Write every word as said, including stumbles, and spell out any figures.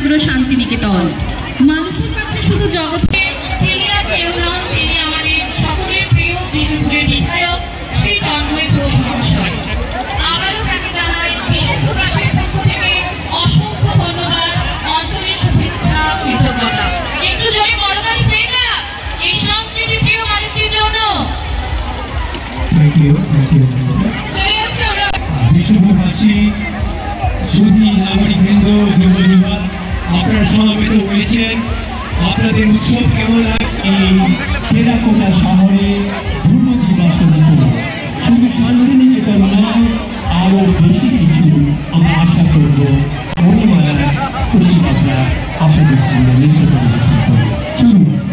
কেন্দ্র শান্তিনিকেতন। মানুষের কাছে শুধু জগতে তিনি আর কেউ নন, তিনি আমাদের সকলের প্রিয় বিষ্ণুপুরের বিধায়ক শ্রী তন্ময় ঘোষ মহাশয়। আবারও তাকে জানাই বিষ্ণুপুরবাসীর পক্ষ থেকে অসংখ্য ধন্যবাদ, অন্তরের শুভেচ্ছা, কৃতজ্ঞতা। একটু জোরে করতালি হয়ে যাক এই সংস্কৃতি প্রিয় মানুষটির জন্য। বিষ্ণুপুরবাসী, সুধী নাগরিকবৃন্দ, যুব যুবা, আপনারা সমবেত হয়েছেন। আপনাদের উৎসব কেমন লাগে? এই টেরাকোটা শহরে ধ্রুব দিবস শুধু শান্তিনিকেতন নয়, আরো বেশি কিছু আমরা আশা করব। মণিমালা খুশি আপনারা আপনাদের সামনে নৃত্য পরিবেশন করব। শুরু